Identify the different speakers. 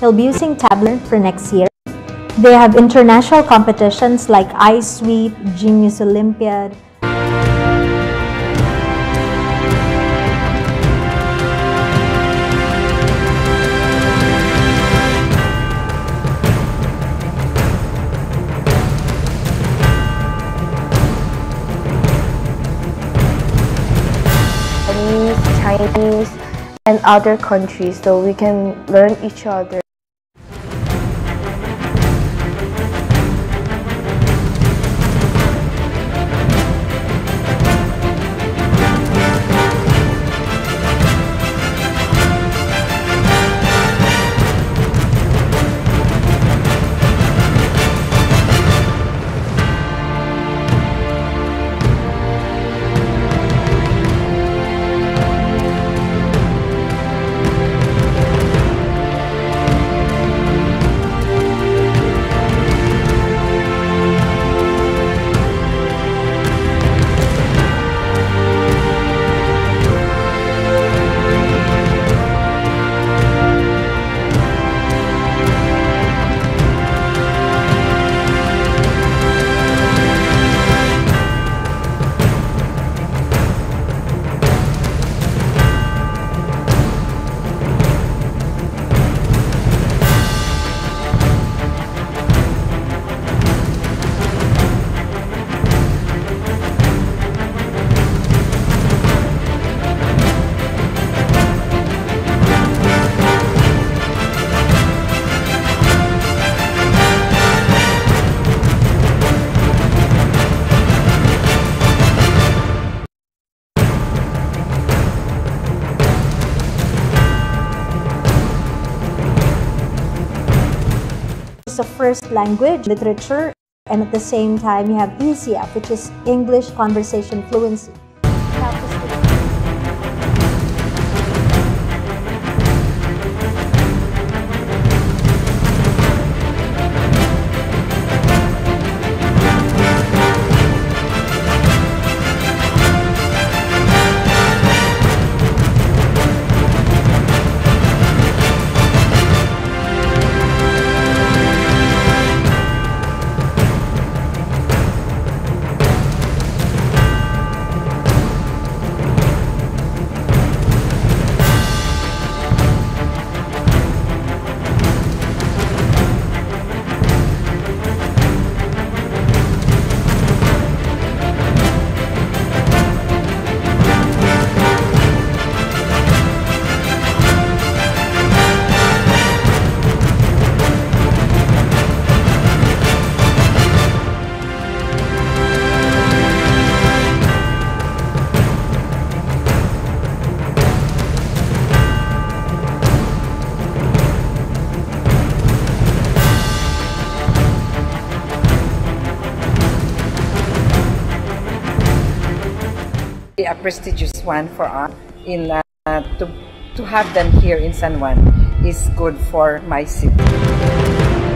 Speaker 1: He'll be using Tableau for next year. They have international competitions like iSweep, Genius Olympiad.
Speaker 2: Chinese, and other countries, so we can learn each other.
Speaker 1: It's a first language literature, and at the same time you have ECF, which is English Conversation Fluency.
Speaker 3: A prestigious one for us to have them here in San Juan is good for my city.